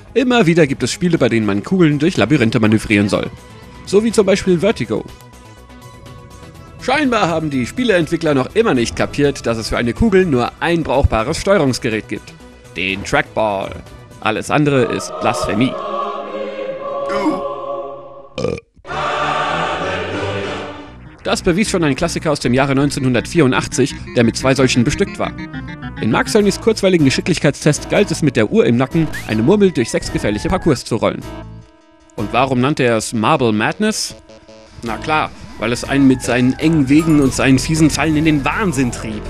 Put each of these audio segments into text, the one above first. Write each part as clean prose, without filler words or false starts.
Immer wieder gibt es Spiele, bei denen man Kugeln durch Labyrinthe manövrieren soll. So wie zum Beispiel Vertigo. Scheinbar haben die Spieleentwickler noch immer nicht kapiert, dass es für eine Kugel nur ein brauchbares Steuerungsgerät gibt. Den Trackball. Alles andere ist Blasphemie. Das bewies schon ein Klassiker aus dem Jahre 1984, der mit 2 solchen bestückt war. In Mark Cernys kurzweiligen Geschicklichkeitstest galt es mit der Uhr im Nacken, eine Murmel durch 6 gefährliche Parcours zu rollen. Und warum nannte er es Marble Madness? Na klar, weil es einen mit seinen engen Wegen und seinen fiesen Fallen in den Wahnsinn trieb.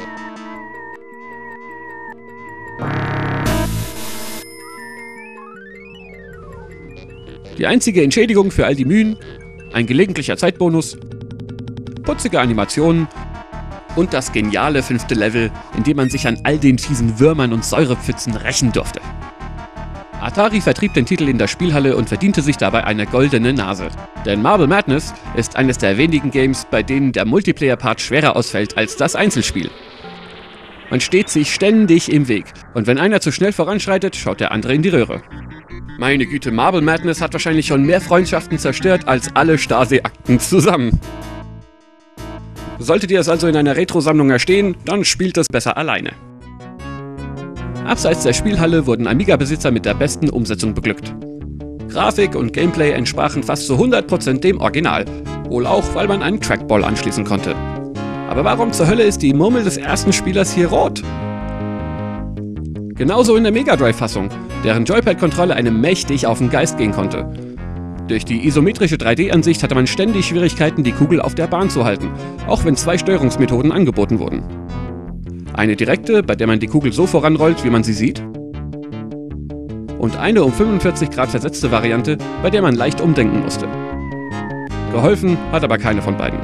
Die einzige Entschädigung für all die Mühen, ein gelegentlicher Zeitbonus, putzige Animationen und das geniale 5. Level, in dem man sich an all den fiesen Würmern und Säurepfützen rächen durfte. Atari vertrieb den Titel in der Spielhalle und verdiente sich dabei eine goldene Nase. Denn Marble Madness ist eines der wenigen Games, bei denen der Multiplayer-Part schwerer ausfällt als das Einzelspiel. Man steht sich ständig im Weg und wenn einer zu schnell voranschreitet, schaut der andere in die Röhre. Meine Güte, Marble Madness hat wahrscheinlich schon mehr Freundschaften zerstört als alle Stasi-Akten zusammen. Solltet ihr es also in einer Retro-Sammlung erstehen, dann spielt es besser alleine. Abseits der Spielhalle wurden Amiga-Besitzer mit der besten Umsetzung beglückt. Grafik und Gameplay entsprachen fast zu 100% dem Original, wohl auch, weil man einen Trackball anschließen konnte. Aber warum zur Hölle ist die Murmel des ersten Spielers hier rot? Genauso in der Mega Drive-Fassung, deren Joypad-Kontrolle einem mächtig auf den Geist gehen konnte. Durch die isometrische 3D-Ansicht hatte man ständig Schwierigkeiten, die Kugel auf der Bahn zu halten, auch wenn 2 Steuerungsmethoden angeboten wurden. Eine direkte, bei der man die Kugel so voranrollt, wie man sie sieht. Und eine um 45 Grad versetzte Variante, bei der man leicht umdenken musste. Geholfen hat aber keine von beiden.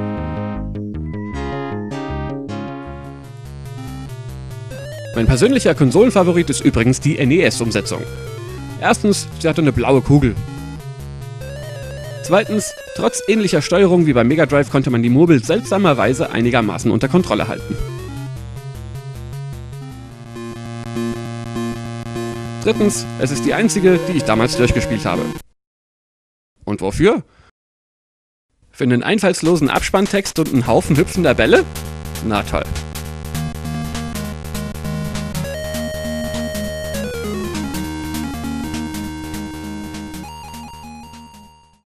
Mein persönlicher Konsolenfavorit ist übrigens die NES-Umsetzung. Erstens, sie hatte eine blaue Kugel. Zweitens, trotz ähnlicher Steuerung wie beim Mega Drive konnte man die Murmel seltsamerweise einigermaßen unter Kontrolle halten. Drittens, es ist die einzige, die ich damals durchgespielt habe. Und wofür? Für einen einfallslosen Abspanntext und einen Haufen hüpfender Bälle? Na toll.